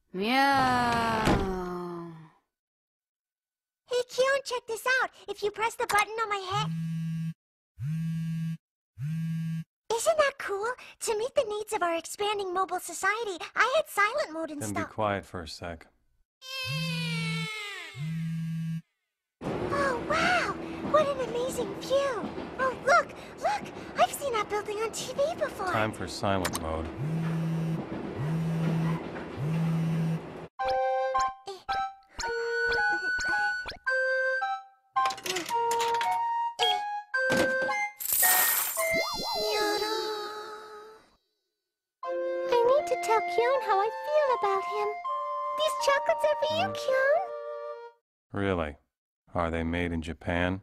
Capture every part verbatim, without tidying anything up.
Meow. Hey, Kyon, check this out. If you press the button on my head... Isn't that cool? To meet the needs of our expanding mobile society, I had silent mode Then installed. be quiet for a sec. Oh, wow! What an amazing view! Oh, look! Look! I've seen that building on T V before! Time for silent mode. I need to tell Kyon how I feel about him. These chocolates are for you, Kyon. Really? Are they made in Japan?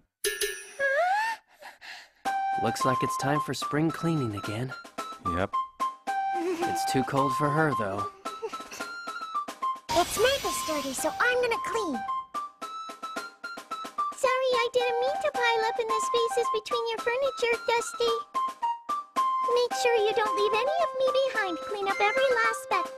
Looks like it's time for spring cleaning again. Yep. It's too cold for her, though. It's made this dirty, so I'm gonna clean. Sorry, I didn't mean to pile up in the spaces between your furniture, Dusty. Make sure you don't leave any of me behind. Clean up every last speck